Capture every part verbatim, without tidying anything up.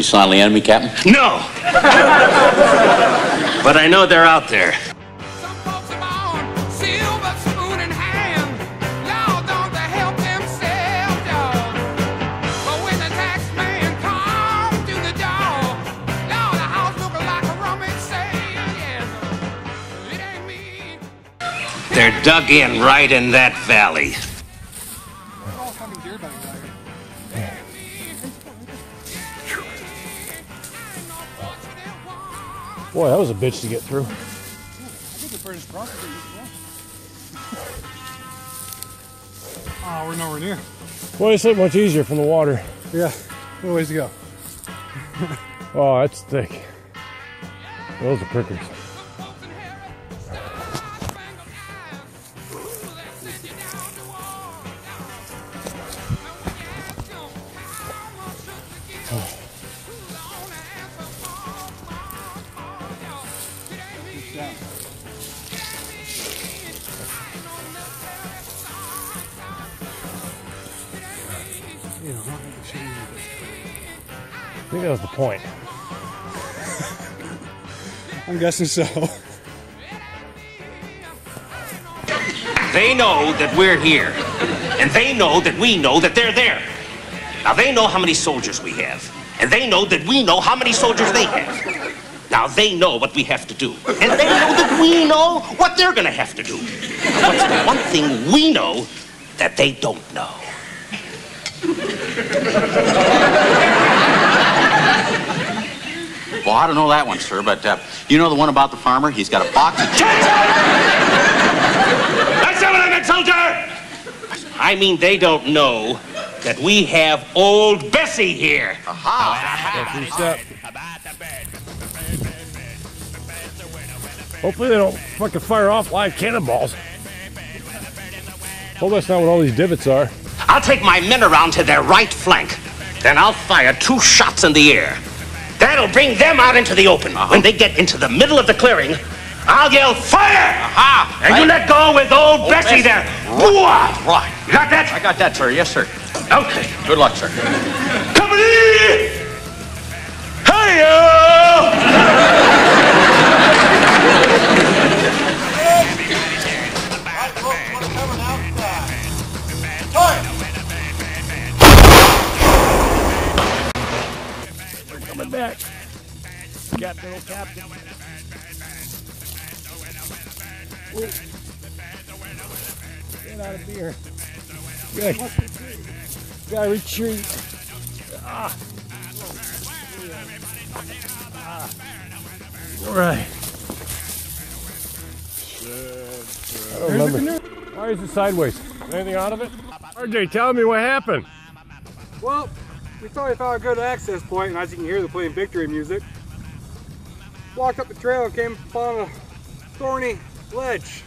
silently enemy, Captain? No! But I know they're out there. Some folks are born silver spoon in hand. Y'all don't they help themselves, y'all. But when the tax man comes to the door, y'all, the house looking like a rummage sale, yes. It ain't me. They're dug in right in that valley. Boy, that was a bitch to get through. Oh, we're nowhere near. Well, it's much easier from the water. Yeah, no ways to go. Oh, that's thick. Those are prickers. I think that was the point. I'm guessing so. They know that we're here. And they know that we know that they're there. Now, they know how many soldiers we have. And they know that we know how many soldiers they have. Now, they know what we have to do. And they know that we know what they're going to have to do. Now, what's the one thing we know that they don't know? Well, I don't know that one, sir, but uh, you know the one about the farmer? He's got a box of... That's not what I meant, soldier! I mean, they don't know that we have old Bessie here. Aha! Hopefully they don't fucking fire off live cannonballs. Hope that's not what all these divots are. I'll take my men around to their right flank. Then I'll fire two shots in the air. That'll bring them out into the open. Uh-huh. When they get into the middle of the clearing, I'll yell, fire! Aha! And right. you let go with old, old Bessie, Bessie there. Right. right. You got that? I got that, sir. Yes, sir. Okay. Good luck, sir. Company! Hey-o! We're coming back. Captain, oh Captain. Ooh. Get out of here. Good. Gotta retreat. Ah. Ah. All right. I don't remember. Why is it sideways? Is anything out of it? R J, tell me what happened. Well, we thought we found a good access point, and as you can hear, they're playing victory music. Walked up the trail and came upon a thorny ledge.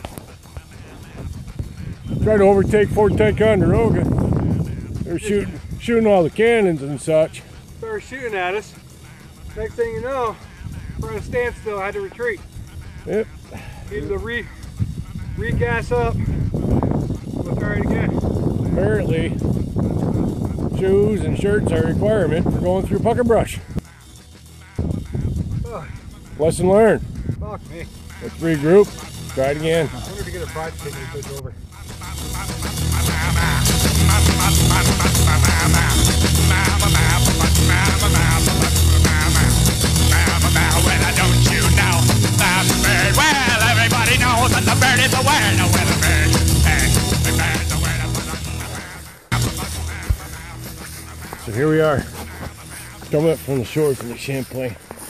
Tried to overtake Fort Ticonderoga. They were shooting, shooting all the cannons and such. Started shooting at us. Next thing you know, we're at a standstill. I had to retreat. Yep. Needed to re regas up. We'll try it again. Apparently, shoes and shirts are a requirement for going through pucker brush. Oh. Lesson learned. Fuck me. Let's regroup. Try it again. I wonder to get a private ticket to switch over. So here we are, coming up from the shores of the Champlain.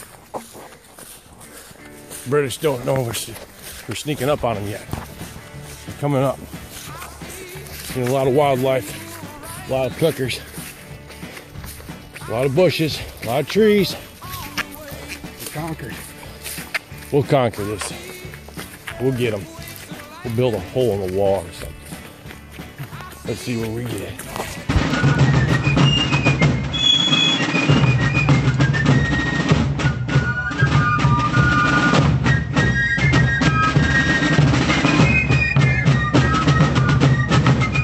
British don't know we're, we're sneaking up on them yet. They're coming up. Seen a lot of wildlife, a lot of clickers, a lot of bushes, a lot of trees. We conquered. We'll conquer this. We'll get them. We'll build a hole in the wall or something. Let's see where we get.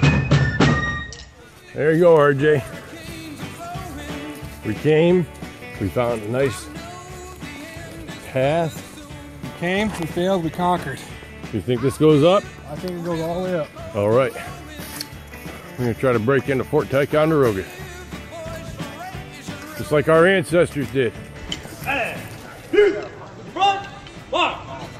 There you go, R J. We came, We found a nice path. We came, we failed, we conquered. You think this goes up? I think it goes all the way up. All right. We're gonna try to break into Fort Ticonderoga. Just like our ancestors did. Front, march!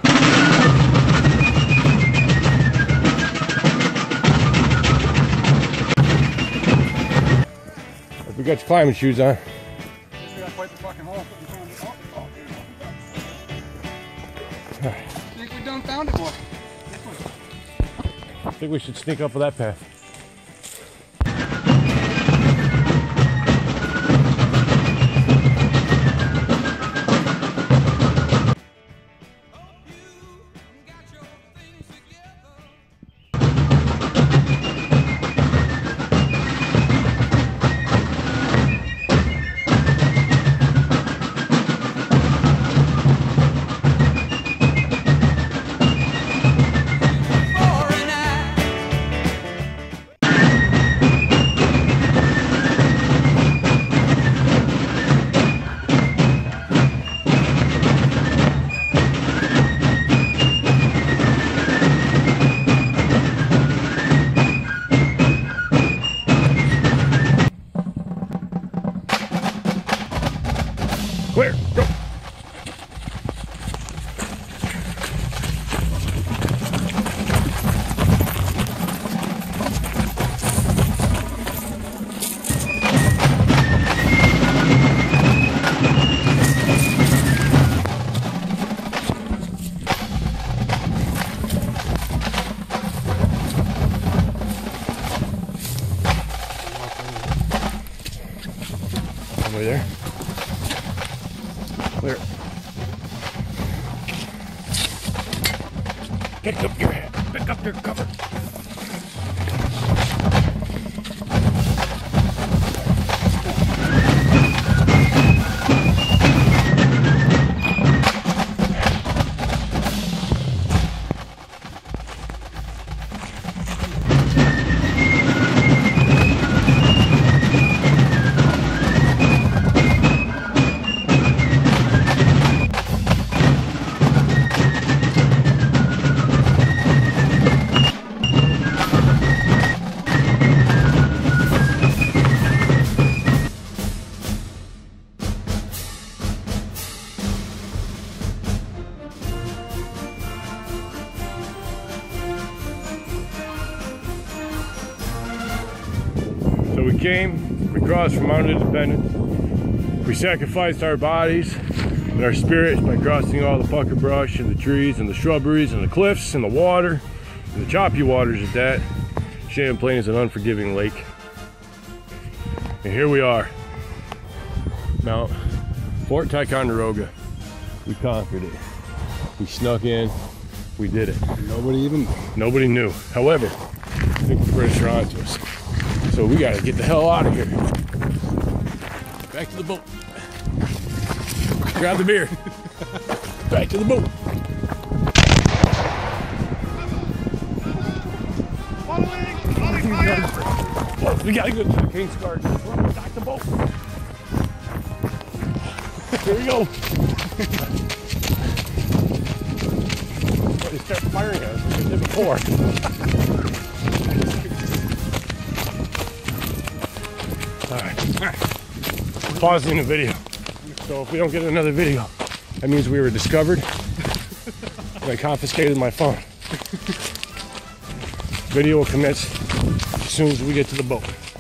We got your climbing shoes on. We got quite the fucking hole. Oh, oh, oh. I think we done found it, boy. I think we should sneak up with that path. Clear, go. Over there. Clear. Pick up your head. Pick up your cover. So we came, we crossed from Mount Independence. We sacrificed our bodies and our spirits by crossing all the pucker brush and the trees and the shrubberies and the cliffs and the water and the choppy waters at that. Champlain is an unforgiving lake. And here we are, Mount Fort Ticonderoga. We conquered it. We snuck in, we did it. Nobody even Nobody knew. However, I think the British are onto us. So we gotta get the hell out of here. Back to the boat. Grab the beer. Back to the boat. Well, we gotta go to the King's Garden. Back to the boat. Here we go. They start firing at us like they did before. Alright, pausing the video. So if we don't get another video, that means we were discovered and I confiscated my phone. Video will commence as soon as we get to the boat.